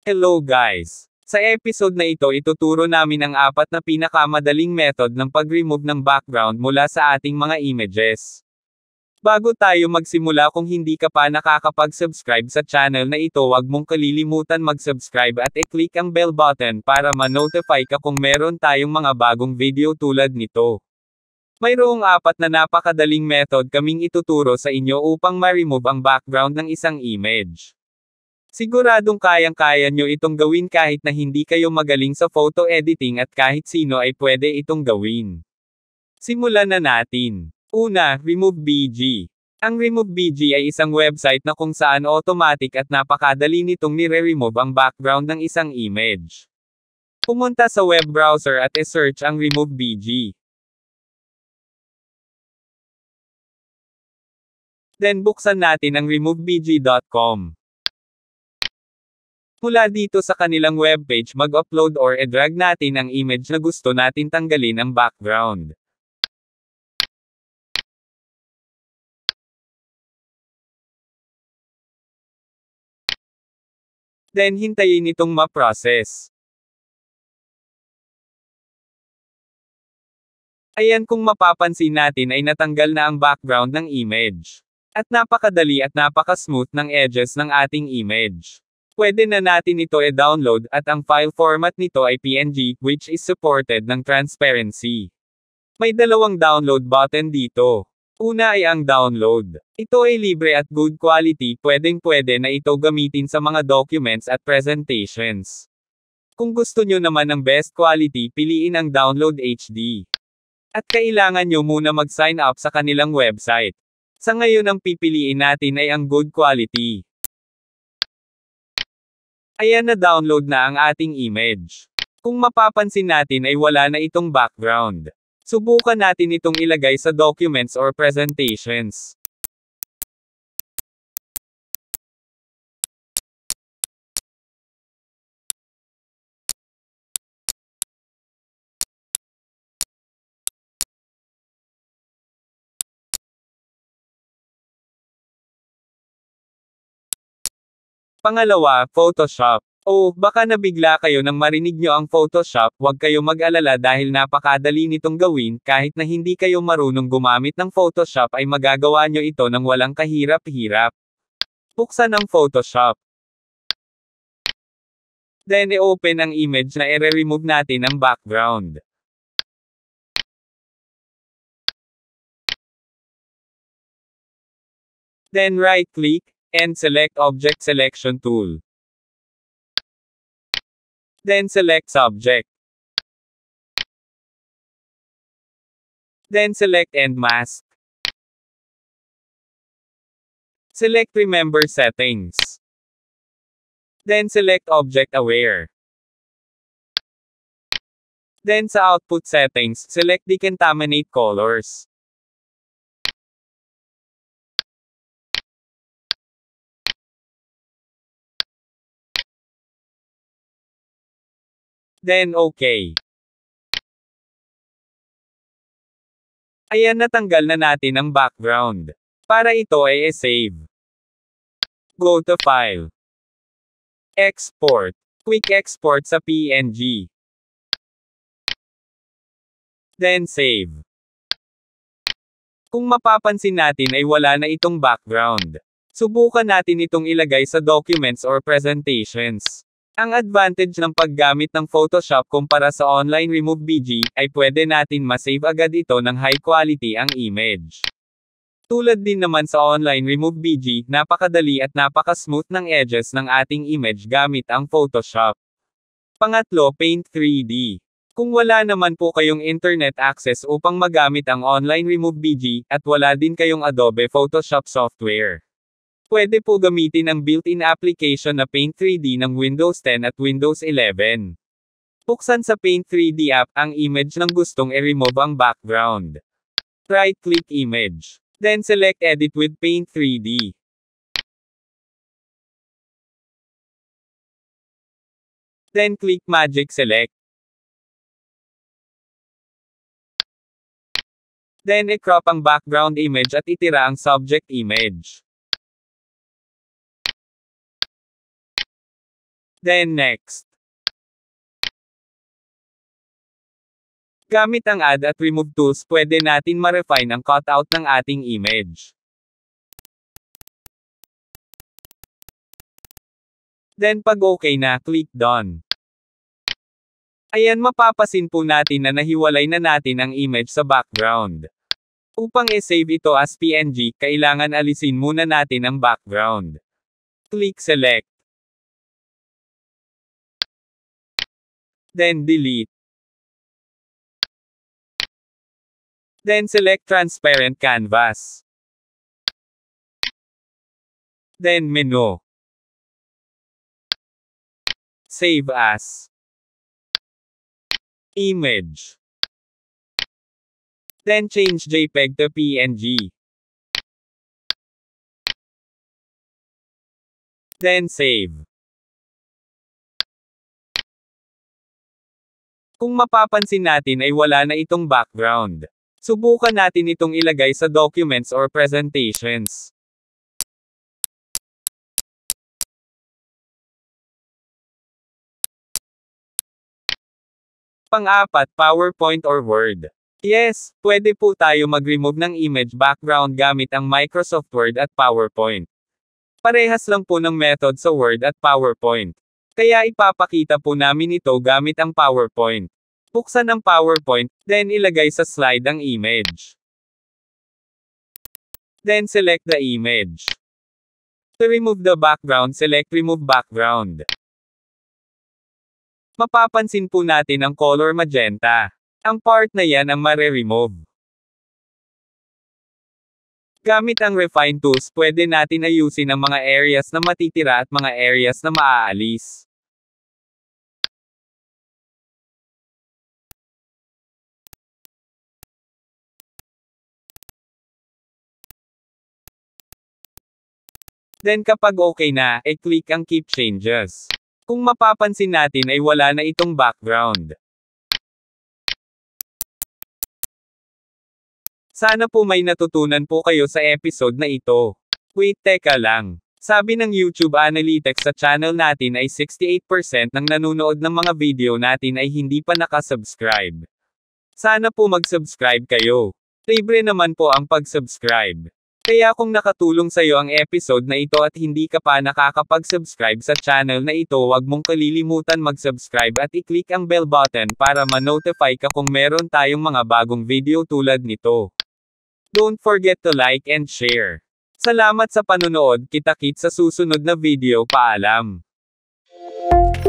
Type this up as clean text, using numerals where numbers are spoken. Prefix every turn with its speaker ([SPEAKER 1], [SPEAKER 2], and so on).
[SPEAKER 1] Hello guys! Sa episode na ito ituturo namin ang 4 na pinakamadaling method ng pag-remove ng background mula sa ating mga images. Bago tayo magsimula, kung hindi ka pa nakakapag-subscribe sa channel na ito, huwag mong kalilimutan mag-subscribe at i-click ang bell button para ma-notify ka kung meron tayong mga bagong video tulad nito. Mayroong 4 na napakadaling method kaming ituturo sa inyo upang ma-remove ang background ng isang image. Siguradong kayang-kaya nyo itong gawin kahit na hindi kayo magaling sa photo editing, at kahit sino ay pwede itong gawin. Simulan na natin. Una, Remove BG. Ang Remove BG ay isang website na kung saan automatic at napakadali nitong nire-remove ang background ng isang image. Pumunta sa web browser at i-search ang Remove BG. Then buksan natin ang removebg.com. Mula dito sa kanilang webpage, mag-upload or i-drag natin ang image na gusto natin tanggalin ang background. Then hintayin itong ma-process. Ayan, kung mapapansin natin ay natanggal na ang background ng image. At napakadali at napaka-smooth ng edges ng ating image. Pwede na natin ito i-download, at ang file format nito ay PNG, which is supported ng transparency. May dalawang download button dito. Una ay ang download. Ito ay libre at good quality, pwedeng-pwede na ito gamitin sa mga documents at presentations. Kung gusto nyo naman ng best quality, piliin ang Download HD. At kailangan nyo muna mag-sign up sa kanilang website. Sa ngayon ang pipiliin natin ay ang good quality. Ayan, na download na ang ating image. Kung mapapansin natin ay wala na itong background. Subukan natin itong ilagay sa documents or presentations. Pangalawa, Photoshop. Baka nabigla kayo nang marinig nyo ang Photoshop. Huwag kayo mag-alala dahil napakadali nitong gawin. Kahit na hindi kayo marunong gumamit ng Photoshop ay magagawa nyo ito ng walang kahirap-hirap. Buksan ang Photoshop. Then i-open ang image na i-remove natin ang background. Then right-click, and select Object Selection Tool. Then select Subject. Then select End Mask. Select Remember Settings. Then select Object Aware. Then sa Output Settings, select Decontaminate Colors. Then OK. Ayan, natanggal na natin ang background. Para ito ay i-save. Go to File. Export. Quick Export sa PNG. Then Save. Kung mapapansin natin ay wala na itong background. Subukan natin itong ilagay sa documents or presentations. Ang advantage ng paggamit ng Photoshop kumpara sa online Remove BG, ay pwede natin ma-save agad ito ng high quality ang image. Tulad din naman sa online Remove BG, napakadali at napaka-smooth ng edges ng ating image gamit ang Photoshop. Pangatlo, Paint 3D. Kung wala naman po kayong internet access upang magamit ang online Remove BG, at wala din kayong Adobe Photoshop software, pwede po gamitin ang built-in application na Paint 3D ng Windows 10 at Windows 11. Buksan sa Paint 3D app ang image ng gustong i-remove ang background. Right-click image. Then select Edit with Paint 3D. Then click Magic Select. Then i-crop ang background image at itira ang subject image. Then next. Gamit ang add at remove tools pwede natin ma-refine ang cutout ng ating image. Then pag okay na, click done. Ayan, mapapasin po natin na nahiwalay na natin ang image sa background. Upang i-save ito as PNG, kailangan alisin muna natin ang background. Click select. Then delete. Then select transparent canvas. Then menu. Save as image. Then change JPEG to PNG. Then save. Kung mapapansin natin ay wala na itong background. Subukan natin itong ilagay sa documents or presentations. Pang-apat, PowerPoint or Word. Yes, pwede po tayo mag-remove ng image background gamit ang Microsoft Word at PowerPoint. Parehas lang po ng method sa Word at PowerPoint. Kaya ipapakita po namin ito gamit ang PowerPoint. Buksan ang PowerPoint, then ilagay sa slide ang image. Then select the image. To remove the background, select Remove Background. Mapapansin po natin ang color magenta. Ang part na yan ang mare-remove. Gamit ang Refine Tools, pwede natin ayusin ang mga areas na matitira at mga areas na maaalis. Then kapag okay na, i-click ang Keep Changes. Kung mapapansin natin ay wala na itong background. Sana po may natutunan po kayo sa episode na ito. Wait, teka lang. Sabi ng YouTube Analytics sa channel natin ay 68% ng nanonood ng mga video natin ay hindi pa nakasubscribe. Sana po mag-subscribe kayo. Libre naman po ang pag-subscribe. Kaya kung nakatulong sa'yo ang episode na ito at hindi ka pa nakakapag-subscribe sa channel na ito, wag mong kalilimutan mag-subscribe at i-click ang bell button para ma-notify ka kung meron tayong mga bagong video tulad nito. Don't forget to like and share. Salamat sa panonood, kita-kits sa susunod na video, paalam.